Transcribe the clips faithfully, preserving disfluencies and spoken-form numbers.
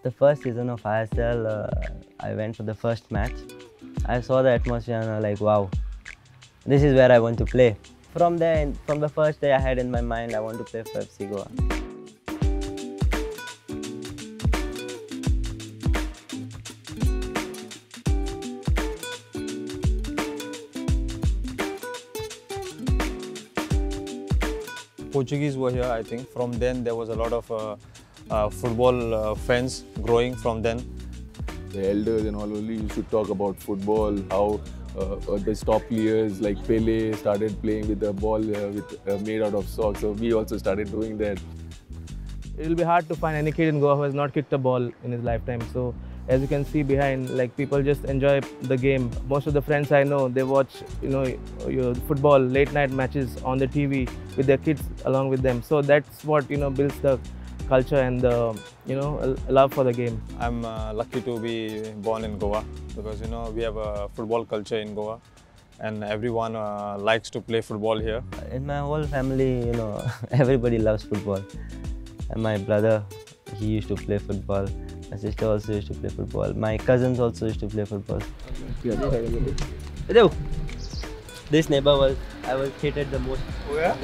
The first season of I S L, uh, I went for the first match. I saw the atmosphere and I was like, wow, this is where I want to play. From there, from the first day I had in my mind, I want to play for F C Goa. Portuguese were here, I think. From then, there was a lot of uh, uh, football uh, fans growing from then. The elders and all only used to talk about football, how uh, the top players like Pele started playing with the ball uh, with, uh, made out of socks. So we also started doing that. It will be hard to find any kid in Goa who has not kicked a ball in his lifetime. So as you can see behind, like people just enjoy the game. Most of the friends I know, they watch, you know, your football late night matches on the T V with their kids along with them. So that's what, you know, builds the culture and the, you know, love for the game. I'm uh, lucky to be born in Goa because, you know, we have a football culture in Goa and everyone uh, likes to play football here. In my whole family, you know, everybody loves football. And my brother, he used to play football. My sister also used to play football. My cousins also used to play football. Okay. This neighbor was, I was hated the most. Oh yeah?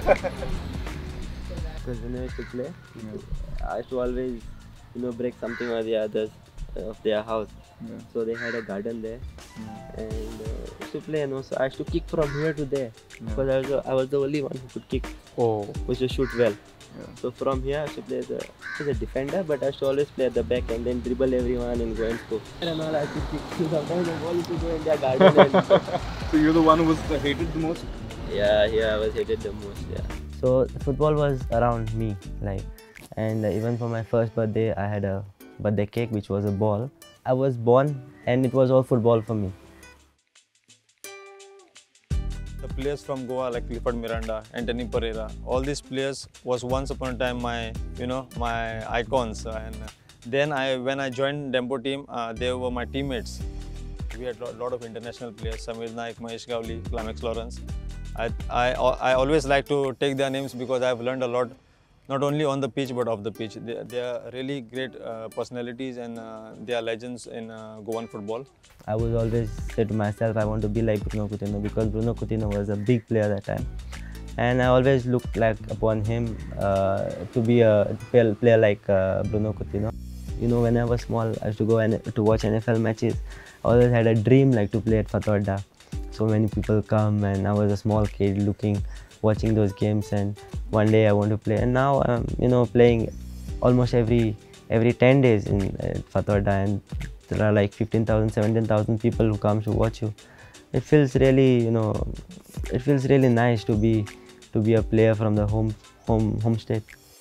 Because when I used to play, yeah. I used to always, you know, break something or the others of their house. Yeah. So they had a garden there, yeah. and uh, used to play, and also I used to kick from here to there, yeah. because I was, the, I was the only one who could kick, oh. who used to shoot well. Yeah. So from here I used to play as a, as a defender, but I used to always play at the back and then dribble everyone and go and score. And all I used to kick. Sometimes the ball used to go in their garden. And so you're the one who was hated the most? Yeah, here I was hated the most, yeah. So football was around me, like, and even for my first birthday, I had a birthday cake which was a ball. I was born and it was all football for me. The players from Goa like Clifford Miranda, Anthony Pereira, all these players was once upon a time my, you know, my icons. And then I, when I joined Dempo team, uh, they were my teammates. We had a lot of international players, Samir Naik, Mahesh Gavli, Climax Lawrence. I, I, I always like to take their names because I've learned a lot, not only on the pitch but off the pitch. They, they are really great uh, personalities and uh, they are legends in uh, Goan football. I would always say to myself, I want to be like Bruno Coutinho because Bruno Coutinho was a big player that time. And I always looked like upon him uh, to be a player like uh, Bruno Coutinho. You know, when I was small, I used to go and to watch N F L matches. I always had a dream like to play at Fatorda. So many people come and I was a small kid looking, watching those games, and one day I want to play. And now I'm, you know, playing almost every every ten days in uh, Fatorda, and there are like fifteen thousand, seventeen thousand people who come to watch you. It feels really, you know, it feels really nice to be to be a player from the home home home state.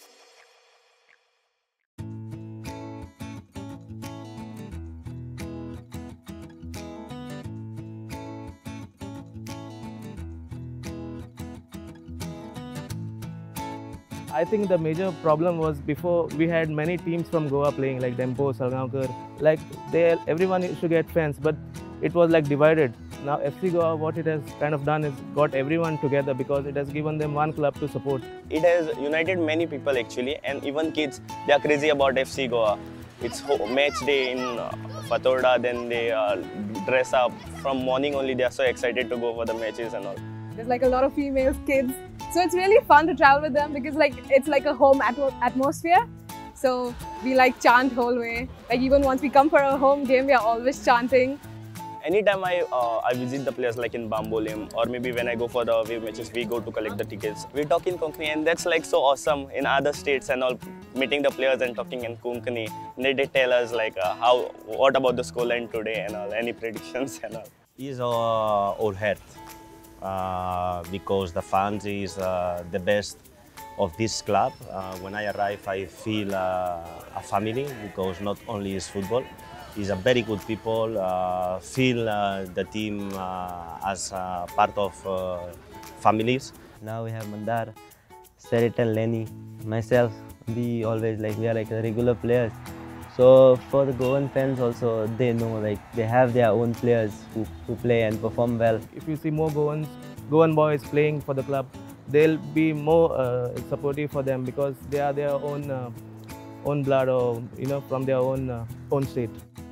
I think the major problem was before we had many teams from Goa playing like Dempo, Salgaonkar. Like they, everyone used to get fans, but it was like divided. Now F C Goa, what it has kind of done is got everyone together because it has given them one club to support. It has united many people actually, and even kids, they are crazy about F C Goa. It's match day in uh, Fatorda, then they uh, dress up. From morning only, they are so excited to go for the matches and all. There's like a lot of female kids. So it's really fun to travel with them because like it's like a home atmo atmosphere. So we like chant whole way. Like even once we come for a home game, we are always chanting. Anytime I uh, I visit the players like in Bambolim, or maybe when I go for the away matches, we go to collect the tickets. We talk in Konkani, and that's like so awesome in other states and all, meeting the players and talking in Konkani. They, they tell us like uh, how, what about the scoreline today and all, any predictions and all. It's our, our head. Uh, because the fans is uh, the best of this club. Uh, when I arrive, I feel uh, a family because not only is football, it's a very good people. Uh, feel uh, the team uh, as a part of uh, families. Now we have Mandar, Seritan, Lenny, myself. We always like we are like regular players. So for the Goan fans also, they know like they have their own players who, who play and perform well. If you see more Goans, Goan boys playing for the club, they'll be more uh, supportive for them because they are their own uh, own blood or you know from their own uh, own state.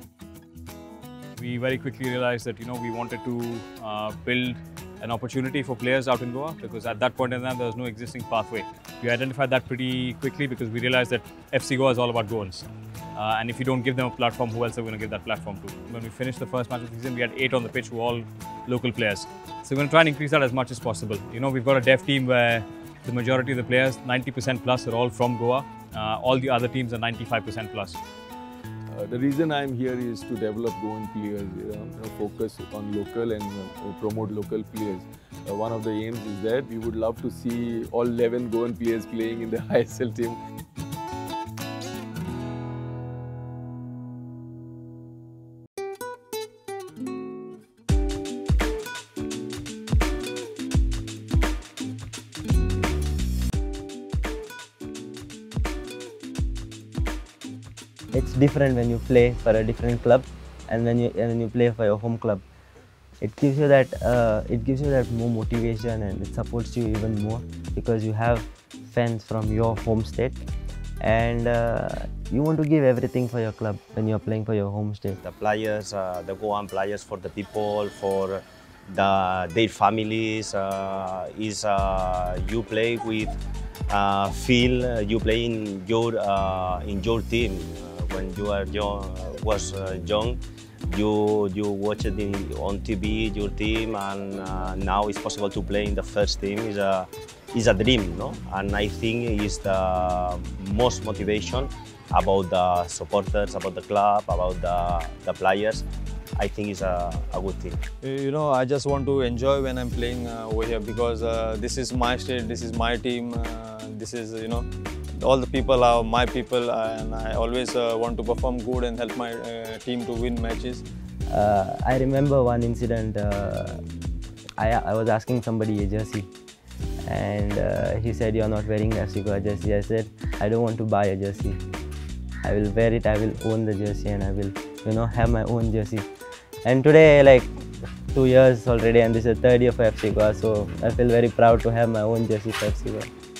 We very quickly realized that you know we wanted to uh, build an opportunity for players out in Goa, because at that point in time there was no existing pathway. We identified that pretty quickly because we realized that F C Goa is all about Goans. Uh, and if you don't give them a platform, who else are we going to give that platform to? When we finished the first match of the season, we had eight on the pitch who were all local players. So we're going to try and increase that as much as possible. You know, we've got a dev team where the majority of the players, ninety percent plus, are all from Goa. Uh, all the other teams are ninety-five percent plus. Uh, the reason I'm here is to develop Goan players, you know, you know, focus on local and uh, promote local players. Uh, one of the aims is that we would love to see all eleven Goan players playing in the I S L team. It's different when you play for a different club and when you and when you play for your home club. It gives you that uh, it gives you that more motivation, and it supports you even more because you have fans from your home state, and uh, you want to give everything for your club when you're playing for your home state. The players, uh, the Goan players, for the people, for the, their families, uh, is uh, you play with uh, feel uh, you play in your uh, in your team. When you are young, was uh, young, you you watch it in, on T V, your team, and uh, now it's possible to play in the first team. Is a is a dream, no? And I think it's the most motivation about the supporters, about the club, about the the players. I think it's a, a good thing. You know, I just want to enjoy when I'm playing uh, over here, because uh, this is my state, this is my team, uh, this is, you know, all the people are my people, and I always uh, want to perform good and help my uh, team to win matches. Uh, I remember one incident. Uh, I, I was asking somebody a jersey, and uh, he said, "You're not wearing F C Goa jersey." I said, "I don't want to buy a jersey. I will wear it. I will own the jersey, and I will, you know, have my own jersey." And today, like two years already, and this is the third year for F C Goa, so I feel very proud to have my own jersey for F C Goa.